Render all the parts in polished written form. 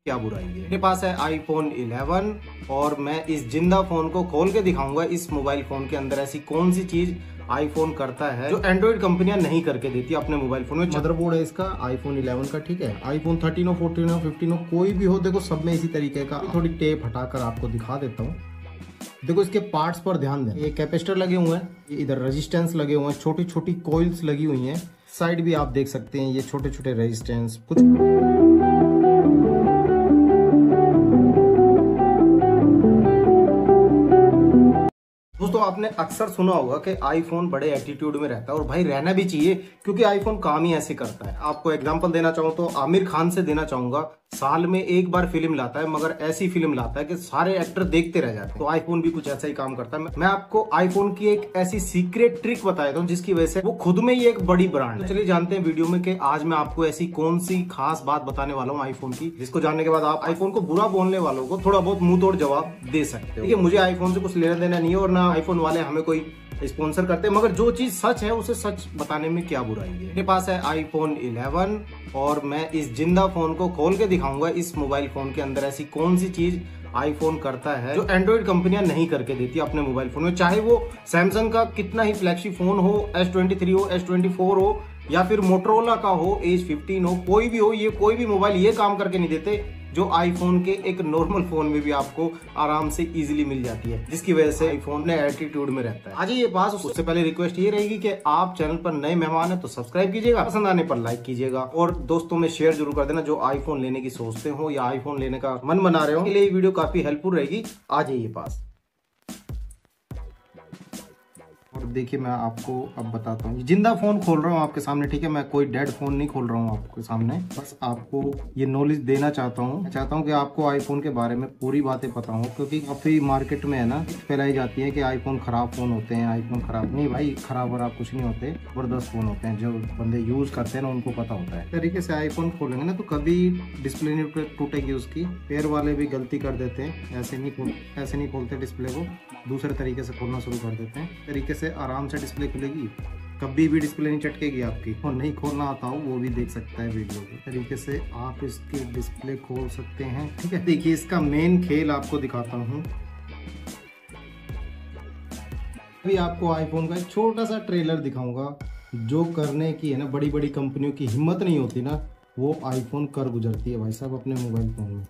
क्या बुराई है। मेरे पास है iPhone 11 और मैं इस जिंदा फोन को खोल के दिखाऊंगा इस मोबाइल फोन के अंदर ऐसी कौन सी चीज आईफोन करता है जो एंड्रॉइड कंपनियां नहीं करके देती अपने मोबाइल फोन में। मदरबोर्ड है इसका iPhone 11 का, ठीक है। iPhone 13 हो, 14 हो, 15 हो, कोई भी हो, देखो सब में इसी तरीके का। थोड़ी टेप हटाकर आपको दिखा देता हूँ। देखो इसके पार्ट्स पर ध्यान दें। ये कैपेसिटर लगे हुए हैं, इधर रेजिस्टेंस लगे हुए हैं, छोटी छोटी कॉइल्स लगी हुई हैं। साइड भी आप देख सकते हैं, ये छोटे छोटे रेजिस्टेंस कुछ। दोस्तों आपने अक्सर सुना होगा कि आईफोन बड़े एटीट्यूड में रहता है और भाई रहना भी चाहिए, क्योंकि आईफोन काम ही ऐसे करता है। आपको एग्जांपल देना चाहूँ तो आमिर खान से देना चाहूंगा। साल में एक बार फिल्म लाता है, मगर ऐसी फिल्म लाता है कि सारे एक्टर देखते रह जाते हैं। तो आईफोन भी कुछ ऐसा ही काम करता है। मैं आपको आईफोन की एक ऐसी सीक्रेट ट्रिक बताता हूँ जिसकी वजह से वो खुद में ही एक बड़ी ब्रांड है। चलिए जानते हैं वीडियो में कि आज मैं आपको ऐसी कौन सी खास बात बताने वाला हूँ आईफोन की, जिसको जानने के बाद आप आईफोन को बुरा बोलने वालों को थोड़ा बहुत मुंह तोड़ जवाब दे सकते हो। देखिए मुझे आईफोन से कुछ लेना देना नहीं है और ना आईफोन वाले हमें कोई स्पॉन्सर करते हैं, मगर जो चीज सच है उसे सच बताने में क्या बुराई है। मेरे पास है iPhone 11 और मैं इस जिंदा फोन को खोल के दिखाऊंगा इस मोबाइल फोन के अंदर ऐसी कौन सी चीज आईफोन करता है जो एंड्रॉइड कंपनियां नहीं करके देती अपने मोबाइल फोन में। चाहे वो सैमसंग का कितना ही फ्लैगशिप फोन हो, S23 हो, S24 हो, या फिर मोटरोला का हो, H15 हो, कोई भी हो, ये कोई भी मोबाइल ये काम करके नहीं देते जो आईफोन के एक नॉर्मल फोन में भी आपको आराम से इजीली मिल जाती है, जिसकी वजह से आईफोन ने एटीट्यूड में रहता है। आज ये पास उससे पहले रिक्वेस्ट ये रहेगी कि आप चैनल पर नए मेहमान हैं तो सब्सक्राइब कीजिएगा, पसंद आने पर लाइक कीजिएगा और दोस्तों में शेयर जरूर कर देना जो आईफोन लेने की सोचते हो या आईफोन लेने का मन बना रहे हो। के लिए ये वीडियो काफी हेल्पफुल रहेगी। आ जाइए पास। और देखिए मैं आपको अब बताता हूँ, जिंदा फोन खोल रहा हूँ आपके सामने, ठीक है। मैं कोई डेड फोन नहीं खोल रहा हूँ आपके सामने, बस आपको ये नॉलेज देना चाहता हूँ। मैं चाहता हूँ कि आपको आईफोन के बारे में पूरी बातें पता हो, क्योंकि काफी मार्केट में है ना फैलाई जाती है कि आईफोन खराब फोन होते हैं, आईफोन खराब। नहीं भाई, खराब वराब कुछ नहीं होते, जबरदस्त फोन होते हैं। जो बंदे यूज करते हैं ना उनको पता होता है। तरीके से आईफोन खोलेंगे ना तो कभी डिस्प्ले नहीं टूटेगी उसकी। पैर वाले भी गलती कर देते हैं, ऐसे नहीं खोलते डिस्प्ले को, दूसरे तरीके से खोलना शुरू कर देते हैं। तरीके से आराम से डिस्प्ले खुलेगी, कभी भी डिस्प्ले नहीं चटकेगी आपकी। और नहीं खोलना आता हो वो भी देख सकता है वीडियो को। तरीके से आप इसकी डिस्प्ले खोल सकते हैं, ठीक है। देखिए इसका मेन खेल आपको दिखाता हूँ। अभी आपको आईफोन का एक छोटा सा ट्रेलर दिखाऊंगा जो करने की है ना बड़ी बड़ी कंपनियों की हिम्मत नहीं होती ना, वो आईफोन कर गुजरती है भाई साहब अपने मोबाइल फोन में।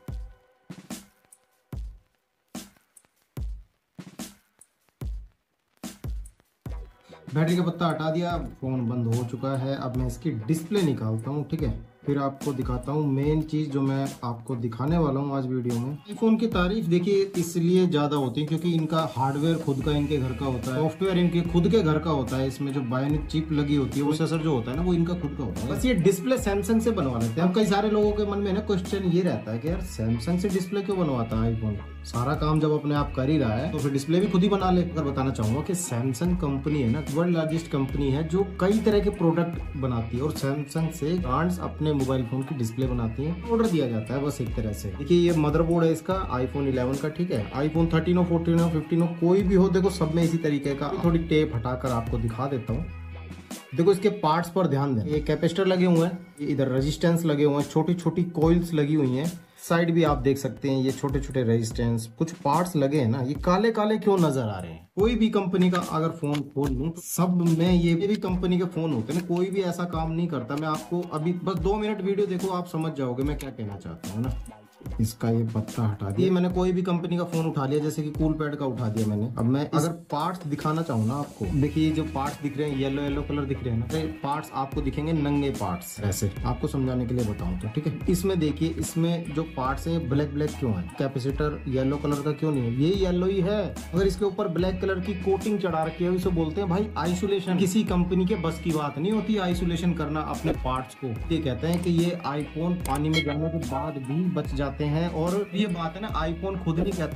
बैटरी का पत्ता हटा दिया, फोन बंद हो चुका है। अब मैं इसकी डिस्प्ले निकालता हूँ, ठीक है। फिर आपको दिखाता हूँ मेन चीज जो मैं आपको दिखाने वाला हूँ आज वीडियो में। आईफोन की तारीफ देखिए इसलिए ज्यादा होती है क्योंकि इनका हार्डवेयर खुद का इनके घर का होता है, सॉफ्टवेयर इनके खुद के घर का होता है। इसमें जो बायोनिक चिप लगी होती है, प्रोसेसर जो होता है ना, वो इनका खुद का होता है। बस ये डिस्प्ले सैमसंग से बनवा लेते हैं। अब कई सारे लोगों के मन में ना क्वेश्चन ये रहता है कि यार सैमसंग से डिस्प्ले क्यों बनवाता है आईफोन, सारा काम जब अपने आप कर ही रहा है तो फिर डिस्प्ले भी खुद ही बना ले। अगर बताना चाहूंगा कि सैमसंग कंपनी है ना वर्ल्ड लार्जेस्ट कंपनी है जो कई तरह के प्रोडक्ट बनाती है और सैमसंग से ब्रांड्स अपने मोबाइल फोन की डिस्प्ले बनाती है, ऑर्डर दिया जाता है बस एक तरह से। देखिए ये मदरबोर्ड है इसका iPhone 11 का, ठीक है। iPhone 13 हो, 14 हो, 15 हो, कोई भी हो, देखो सब में इसी तरीके का। थोड़ी टेप हटाकर आपको दिखा देता हूँ। देखो इसके पार्ट्स पर ध्यान दें। ये कैपेसिटर लगे हुए हैं, इधर रेजिस्टेंस लगे हुए हैं, छोटी छोटी कॉइल्स लगी हुई हैं। साइड भी आप देख सकते हैं, ये छोटे छोटे रेजिस्टेंस कुछ पार्ट्स लगे हैं ना। ये काले काले क्यों नजर आ रहे हैं? कोई भी कंपनी का अगर फोन खोल लूं तो सब में ये भी कंपनी के फोन होते हैं ना, कोई भी ऐसा काम नहीं करता। मैं आपको अभी बस 2 मिनट वीडियो देखो, आप समझ जाओगे मैं क्या कहना चाहता हूँ ना। इसका ये पत्ता हटा दिया। मैंने कोई भी कंपनी का फोन उठा लिया, जैसे कि कूल पैड का उठा दिया मैंने। अब मैं अगर पार्ट्स दिखाना चाहूँ ना आपको, देखिए जो पार्ट्स दिख रहे हैं येलो येलो कलर दिख रहे हैं ना, पार्ट्स आपको दिखेंगे नंगे पार्ट्स। ऐसे आपको समझाने के लिए बताऊं तो, ठीक है। इसमें देखिए, इसमें जो पार्ट्स हैं ब्लैक ब्लैक क्यों है? कैपेसिटर येलो कलर का क्यों नहीं है? ये येलो ही है। अगर इसके ऊपर ब्लैक कलर की कोटिंग चढ़ा रखी है, इसे बोलते हैं भाई आइसोलेशन। किसी कंपनी के बस की बात नहीं होती आइसोलेशन करना अपने पार्ट्स को। ये कहते हैं कि ये आईफोन पानी में जाने के बाद भी बच जाते हैं। और ये बात है ना, आईफोन खुद नहीं कहता,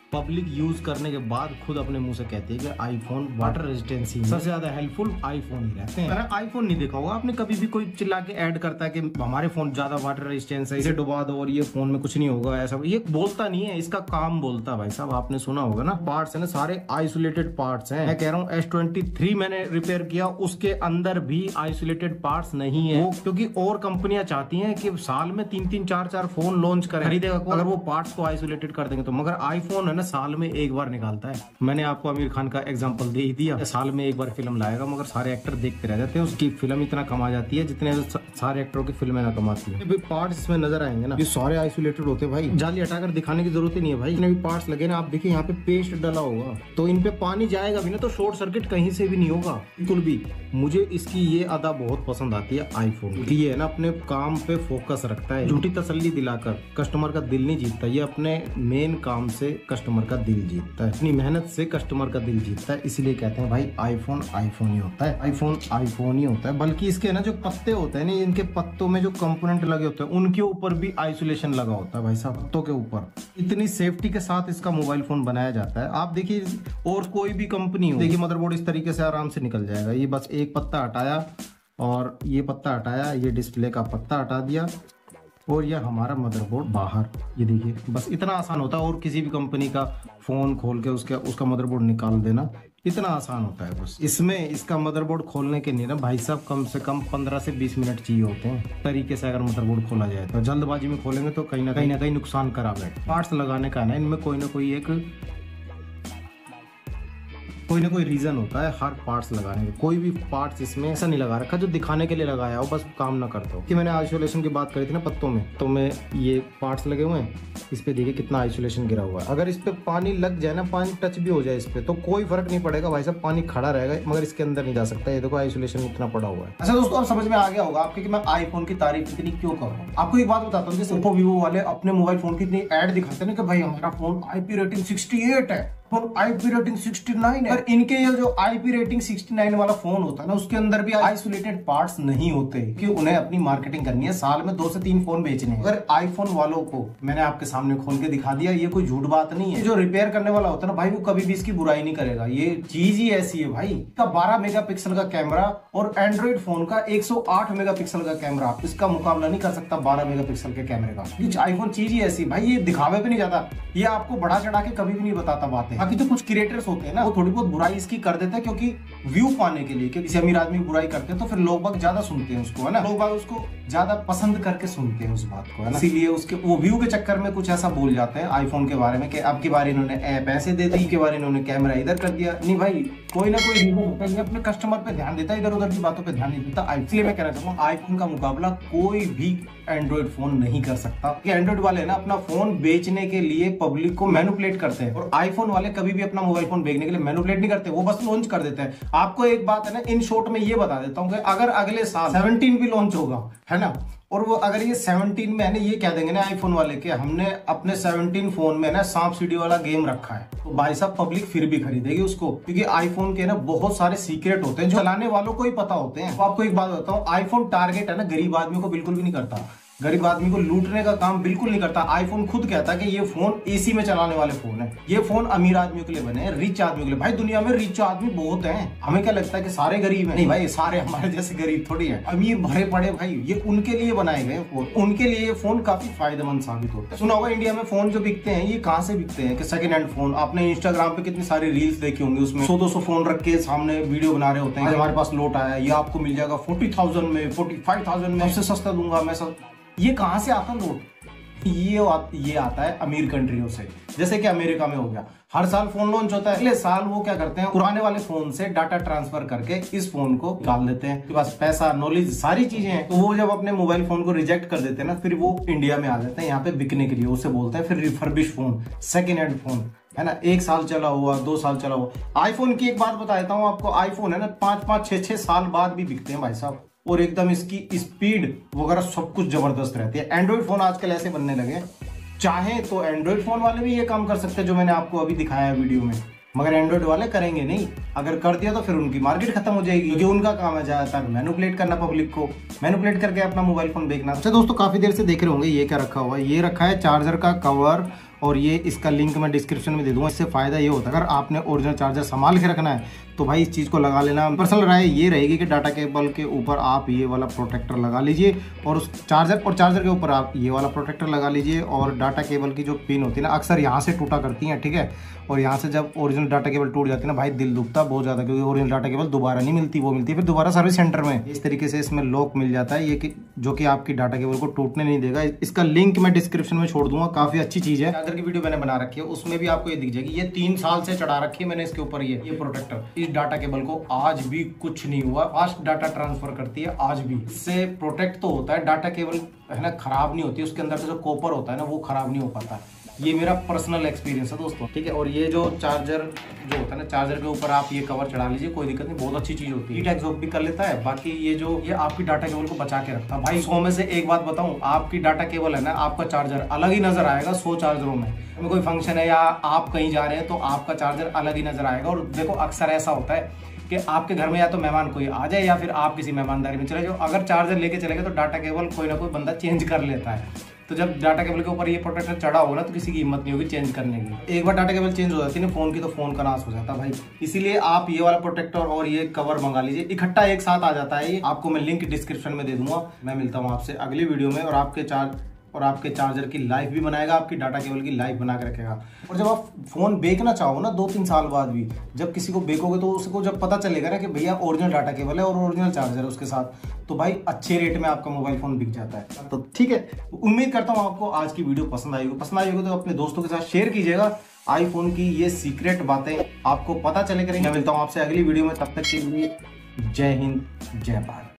पब्लिक यूज करने के बाद खुद अपने मुंह से कहती है कि आईफोन वाटर रेजिस्टेंसी सबसे ज्यादा हेल्पफुल आईफोन ही रहते हैं। मैंने आईफोन नहीं देखा होगा आपने कभी भी कोई चिल्ला के ऐड करता है कि हमारे फोन ज्यादा वाटर रेजिस्टेंस है, इसे डुबा दो और ये फोन में कुछ नहीं होगा, ऐसा ये बोलता नहीं है, इसका काम बोलता है भाई साहब। आपने सुना होगा ना, पार्ट्स है ना सारे आइसोलेटेड पार्ट्स हैं। मैं कह रहा हूँ S23 मैंने रिपेयर किया, उसके अंदर भी आइसोलेटेड पार्ट्स नहीं है, क्योंकि और कंपनियां चाहती हैं कि साल में 3-3 4-4 फोन लॉन्च करें, खरीदेगा अगर वो पार्ट्स को आइसोलेटेड कर देंगे तो। मगर आईफोन है ना साल में एक बार निकालता है। मैंने आपको आमिर खान का एग्जांपल दे ही दिया, साल में एक बार फिल्म लाएगा, मगर सारे एक्टर देखते रह जाते हैं, उसकी फिल्म इतना कमा जाती है जितने सारे एक्टरों की फिल्में ना कमाती है। पार्ट्स इसमें नजर आएंगे ना, ये सारे आइसोलेटेड होते हैं भाई, जाली हटाकर दिखाने की जरूरत ही नहीं है भाई। इतने भी पार्ट्स लगे ना, आप देखिए यहाँ पे पेस्ट डला होगा तो इन पे पानी जाएगा भी ना तो शॉर्ट सर्किट कहीं से भी नहीं होगा बिल्कुल भी। मुझे इसकी ये अदा बहुत पसंद आती है आईफोन की, ये है ना अपने काम पे फोकस रखता है, झूठी तसल्ली दिलाकर कस्टमर का दिल नहीं जीतता, ये अपने मेन काम से कस्टमर का दिल जीतता है, अपनी मेहनत से कस्टमर का दिल जीतता है। इसलिए कहते हैं भाई आईफोन आईफोन ही होता है, आईफोन आईफोन ही होता है। बल्कि इसके ना जो पत्ते होते हैं ना, इनके पत्तों में जो कंपोनेंट लगे होते हैं उनके ऊपर भी आइसोलेशन लगा होता है भाई साहब, पत्तों के ऊपर। इतनी सेफ्टी के साथ इसका मोबाइल फोन बनाया जाता है। आप देखिए और कोई भी कंपनी हो, देखिए मदरबोर्ड इस तरीके से आराम से निकल जाएगा, ये बस एक पत्ता हटाया और ये पत्ता हटाया, ये डिस्प्ले का पत्ता हटा दिया और यह हमारा मदरबोर्ड बाहर। ये देखिए बस इतना आसान होता है। और किसी भी कंपनी का फोन खोल के उसका मदरबोर्ड निकाल देना इतना आसान होता है बस। इसमें इसका मदरबोर्ड खोलने के लिए ना भाई साहब कम से कम 15 से 20 मिनट चाहिए होते हैं तरीके से। अगर मदरबोर्ड खोला जाए तो जल्दबाजी में खोलेंगे तो कहीं ना कहीं नुकसान करा बैठे। पार्ट्स लगाने का ना इनमें कोई ना कोई रीजन होता है हर पार्ट्स लगाने का। कोई भी पार्ट्स इसमें ऐसा नहीं लगा रखा जो दिखाने के लिए लगाया हो बस काम ना करता हो। कि मैंने आइसोलेशन की बात करी थी ना पत्तों में, तो में ये पार्ट्स लगे हुए हैं, इस पे देखिए कितना आइसोलेशन गिरा हुआ है। अगर इस पे पानी लग जाए ना, पानी टच भी हो जाए इस पे तो कोई फर्क नहीं पड़ेगा भाई साहब, पानी खड़ा रहेगा मगर इसके अंदर नहीं जा सकता। ये देखो आइसोलेशन इतना पड़ा हुआ है। अच्छा दोस्तों, अब समझ में आ गया होगा आपके कि मैं आईफोन की तारीफ इतनी क्यों कर रहा हूँ। आपको एक बात बताता हूँ, जैसे ओप्पो वीवो वाले अपने मोबाइल फोन की इतनी ऐड दिखाते हैं ना कि भाई हमारा फोन IP रेटिंग 68 है, फोन IP रेटिंग 69 है। पर इनके ये जो IP रेटिंग 69 वाला फोन होता है ना, उसके अंदर भी आइसोलेटेड पार्ट्स नहीं होते कि उन्हें अपनी मार्केटिंग करनी है, साल में 2 से 3 फोन बेचने हैं। अगर आईफोन वालों को मैंने आपके सामने खोल के दिखा दिया, ये कोई झूठ बात नहीं है। जो रिपेयर करने वाला होता है ना भाई, वो कभी भी इसकी बुराई नहीं करेगा, ये चीज ही ऐसी है भाई। इसका 12 मेगापिक्सल का कैमरा और एंड्रॉइड फोन का 108 मेगापिक्सल का कैमरा, इसका मुकाबला नहीं कर सकता 12 मेगापिक्सल के कैमरे का। ये आईफोन चीज ही ऐसी भाई, ये दिखावे पे नहीं जाता, ये आपको बढ़ा चढ़ा के कभी भी नहीं बताता बातें। बाकी तो कुछ क्रिएटर्स होते हैं ना, वो थोड़ी बहुत बुराई इसकी कर देते हैं क्योंकि व्यू पाने के लिए, कि किसी अमीर आदमी की बुराई करते हैं तो फिर लोग बाग ज्यादा सुनते हैं उसको, है ना, लोग बाग उसको ज्यादा पसंद करके सुनते हैं उस बात को, है ना। इसीलिए उसके वो व्यू के चक्कर में कुछ ऐसा बोल जाते हैं आईफोन के बारे में कि अब की बार इन्होंने ऐप ऐसे दे दी, के बार इन्होंने कैमरा इधर कर दिया। नहीं भाई, कोई ना कोई रीजन होता है, अपने कस्टमर पे ध्यान देता है, इधर उधर की बातों पे ध्यान नहीं देता। इसलिए मैं कहना चाहूंगा आईफोन का मुकाबला कोई भी एंड्रॉइड फोन नहीं कर सकता। एंड्रॉइड वाले ना अपना फोन बेचने के लिए पब्लिक को मैनिपुलेट करते हैं, और आईफोन वाले कभी भी अपना मोबाइल फोन बेचने के लिए मैनिपुलेट नहीं करते, वो बस लॉन्च कर देते हैं। आपको एक बात है ना, इन शॉर्ट में ये बता देता हूं कि अगर अगले साल 17 भी लॉन्च होगा, है ना, और वो अगर ये 17 में है ना, ये कह देंगे ना आईफोन वाले के हमने अपने 17 फोन में ना सांप सीढ़ी वाला गेम रखा है, तो भाई साहब पब्लिक फिर भी खरीदेगी उसको, क्योंकि आईफोन के ना बहुत सारे सीक्रेट होते हैं जो चलाने वालों को ही पता होते हैं। तो आपको एक बात बताऊं, आईफोन टारगेट है ना गरीब आदमी को बिल्कुल भी नहीं करता, गरीब आदमी को लूटने का काम बिल्कुल नहीं करता। आईफोन खुद कहता है कि ये फोन एसी में चलाने वाले फोन है, ये फोन अमीर आदमियों के लिए बने हैं, रिच आदमियों के लिए। भाई दुनिया में रिच आदमी बहुत हैं, हमें क्या लगता है कि सारे गरीब हैं? नहीं भाई, सारे हमारे जैसे गरीब थोड़ी है, अमीर भरे पड़े भाई, ये उनके लिए बनाए गए फोन, उनके लिए ये फोन काफी फायदेमंद साबित होता है। सुना होगा इंडिया में फोन जो बिकते हैं ये कहाँ से बिकते हैं, कि सेकंड हैंड फोन। आपने इंस्टाग्राम पे कितनी सारी रील्स देखी होंगी, उसमें 100-200 फोन रख के सामने वीडियो बना रहे होते हैं, हमारे पास लोट आया, ये आपको मिल जाएगा 40,000 में, 45,000 में, सबसे सस्ता दूंगा मैं सब। ये कहां से आता लोट? ये आता है अमीर कंट्रियों से, जैसे कि अमेरिका में हो गया। हर साल फोन लॉन्च होता है, अगले साल वो क्या करते हैं, पुराने वाले फोन से डाटा ट्रांसफर करके इस फोन को निकाल देते हैं। बस पैसा, नॉलेज, सारी चीजें हैं, तो वो जब अपने मोबाइल फोन को रिजेक्ट कर देते हैं ना, फिर वो इंडिया में आ जाते हैं यहाँ पे बिकने के लिए। उसे बोलते हैं फिर refurbish phone, second hand phone, है ना, 1 साल चला हुआ, 2 साल चला हुआ। आईफोन की एक बात बता देता हूँ आपको, आईफोन है ना 5-5, 6-6 साल बाद भी बिकते हैं भाई साहब, और एकदम इसकी स्पीड वगैरह सब कुछ जबरदस्त रहती है। एंड्रॉइड फोन आजकल ऐसे बनने लगे, चाहे तो एंड्रॉइड फोन वाले भी ये काम कर सकते हैं जो मैंने आपको अभी दिखाया है वीडियो में, मगर एंड्रॉइड वाले करेंगे नहीं। अगर कर दिया तो फिर उनकी मार्केट खत्म हो जाएगी, क्योंकि उनका काम है ज्यादातर मैनिपुलेट करना, पब्लिक को मैनिपुलेट करके अपना मोबाइल फोन बेचना। अच्छा दोस्तों, काफी देर से देख रहे होंगे ये क्या रखा हुआ है। ये रखा है चार्जर का कवर और ये इसका लिंक मैं डिस्क्रिप्शन में दे दूंगा। इससे फायदा ये होता है, अगर आपने ओरिजिनल चार्जर संभाल के रखना है तो भाई इस चीज़ को लगा लेना। पर्सनल राय ये रहेगी कि डाटा केबल के ऊपर आप ये वाला प्रोटेक्टर लगा लीजिए और उस चार्जर के ऊपर आप ये वाला प्रोटेक्टर लगा लीजिए। और डाटा केबल की जो पिन होती है ना, अक्सर यहाँ से टूटा करती हैं, ठीक है। और यहाँ से जब ओरिजिनल डाटा केबल टूट जाती है ना भाई, दिल दुखता बहुत ज़्यादा, क्योंकि ओरिजिनल डाटा केबल दोबारा नहीं मिलती, वो मिलती है फिर दोबारा सर्विस सेंटर में। इस तरीके से इसमें लॉक मिल जाता है, ये कि जो कि आपकी डाटा केबल को टूटने नहीं देगा। इसका लिंक मैं डिस्क्रिप्शन में छोड़ दूंगा, काफी अच्छी चीज है। चार्जर की वीडियो मैंने बना रखी है, उसमें भी आपको ये दिख जाएगी। ये 3 साल से चढ़ा रखी है मैंने इसके ऊपर ये प्रोटेक्टर। इस डाटा केबल को आज भी कुछ नहीं हुआ, फास्ट डाटा ट्रांसफर करती है आज भी। इससे प्रोटेक्ट तो होता है, डाटा केबल है ना खराब नहीं होती, उसके अंदर से जो कॉपर होता है ना वो खराब नहीं हो पाता। ये मेरा पर्सनल एक्सपीरियंस है दोस्तों, ठीक है। और ये जो चार्जर जो होता है ना, चार्जर के ऊपर आप ये कवर चढ़ा लीजिए, कोई दिक्कत नहीं, बहुत अच्छी चीज होती है। हीट एब्जॉर्ब भी कर लेता है। बाकी ये आपकी डाटा केबल को बचा के रखता है भाई। 100 में से एक बात बताऊं, आपकी डाटा केबल है ना, आपका चार्जर अलग ही नजर आएगा 100 चार्जरों में। कोई फंक्शन है या आप कहीं जा रहे हैं तो आपका चार्जर अलग ही नजर आएगा। और देखो अक्सर ऐसा होता है कि आपके घर में या तो मेहमान कोई आ जाए या फिर आप किसी मेहमानदारी में चले जाओ, अगर चार्जर लेके चले गए तो डाटा केबल कोई ना कोई बंदा चेंज कर लेता है। तो जब डाटा केबल के ऊपर ये प्रोटेक्टर चढ़ा होगा ना तो किसी की हिम्मत नहीं होगी चेंज करने की। एक बार डाटा केबल चेंज हो जाती है ना फोन की, तो फोन का नाश हो जाता है भाई। इसीलिए आप ये वाला प्रोटेक्टर और ये कवर मंगा लीजिए, इकट्ठा एक साथ आ जाता है ये। आपको मैं लिंक डिस्क्रिप्शन में दे दूंगा। मैं मिलता हूँ आपसे अगली वीडियो में, और आपके चार्जर की लाइफ भी बनाएगा, आपकी डाटा केबल की लाइफ बना के रखेगा। और जब आप फोन बेचना चाहो ना 2-3 साल बाद भी, जब किसी को बेचोगे तो उसको जब पता चलेगा ना कि भैया ओरिजिनल डाटा केबल है और ओरिजिनल चार्जर है उसके साथ, तो भाई अच्छे रेट में आपका मोबाइल फोन बिक जाता है। तो ठीक है, उम्मीद करता हूँ आपको आज की वीडियो पसंद आई होगी तो अपने दोस्तों के साथ शेयर कीजिएगा। आईफोन की ये सीक्रेट बातें आपको पता चले करेंगे। मैं मिलता हूँ आपसे अगली वीडियो में, तब तक के लिए जय हिंद जय भारत।